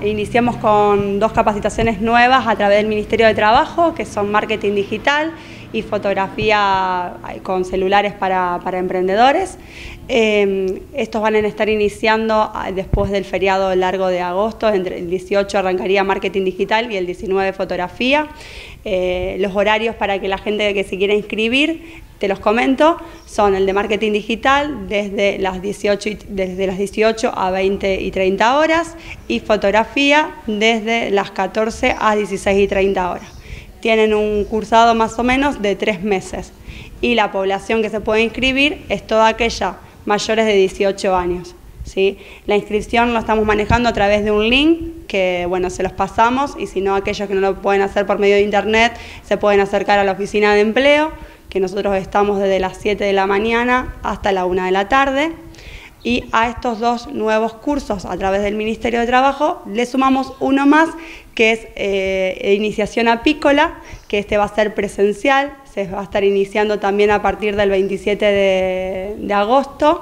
iniciamos con 2 capacitaciones nuevas a través del Ministerio de Trabajo, que son marketing digital y fotografía con celulares para emprendedores. Estos van a estar iniciando después del feriado largo de agosto. Entre el 18 arrancaría marketing digital y el 19 fotografía. Los horarios para que la gente que se quiera inscribir, te los comento, son el de marketing digital desde las 18 a 20 y 30 horas y fotografía desde las 14 a 16 y 30 horas. Tienen un cursado más o menos de 3 meses y la población que se puede inscribir es toda aquella mayores de 18 años. ¿Sí? La inscripción lo estamos manejando a través de un link que, bueno, se los pasamos, y si no, aquellos que no lo pueden hacer por medio de internet se pueden acercar a la oficina de empleo, que nosotros estamos desde las 7 de la mañana hasta la 1 de la tarde. Y a estos 2 nuevos cursos a través del Ministerio de Trabajo le sumamos uno más, que es iniciación apícola, que este va a ser presencial, se va a estar iniciando también a partir del 27 de agosto.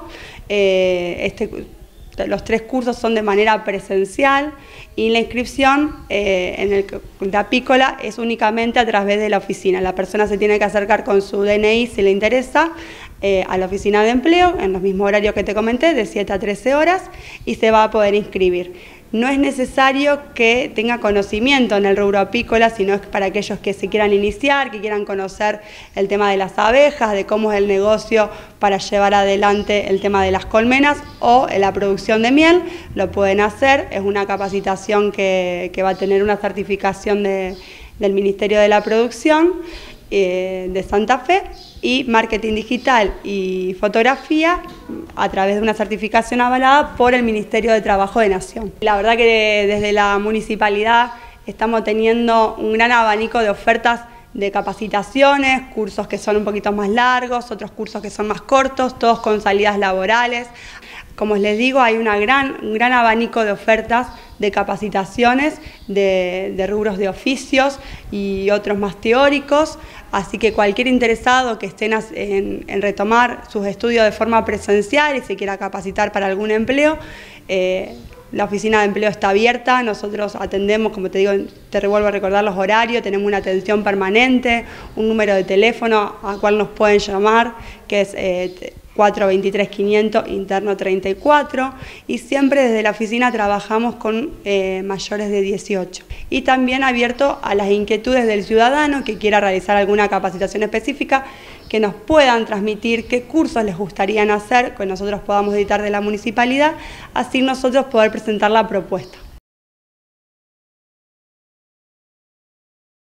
Los 3 cursos son de manera presencial y la inscripción en la apícola es únicamente a través de la oficina. La persona se tiene que acercar con su DNI si le interesa a la oficina de empleo en los mismos horarios que te comenté, de 7 a 13 horas, y se va a poder inscribir. No es necesario que tenga conocimiento en el rubro apícola, sino es para aquellos que se quieran iniciar, que quieran conocer el tema de las abejas, de cómo es el negocio para llevar adelante el tema de las colmenas o la producción de miel. Lo pueden hacer, es una capacitación que va a tener una certificación del Ministerio de la Producción de Santa Fe, y marketing digital y fotografía a través de una certificación avalada por el Ministerio de Trabajo de Nación. La verdad que desde la municipalidad estamos teniendo un gran abanico de ofertas de capacitaciones, cursos que son un poquito más largos, otros cursos que son más cortos, todos con salidas laborales. Como les digo, hay un gran abanico de ofertas de capacitaciones, de rubros de oficios y otros más teóricos, así que cualquier interesado que esté en retomar sus estudios de forma presencial y se quiera capacitar para algún empleo, la oficina de empleo está abierta. Nosotros atendemos, como te digo, te vuelvo a recordar los horarios, tenemos una atención permanente, un número de teléfono al cual nos pueden llamar, que es 423-500, interno 34, y siempre desde la oficina trabajamos con mayores de 18. Y también abierto a las inquietudes del ciudadano que quiera realizar alguna capacitación específica, que nos puedan transmitir qué cursos les gustaría hacer, que nosotros podamos editar de la municipalidad, así nosotros poder presentar la propuesta.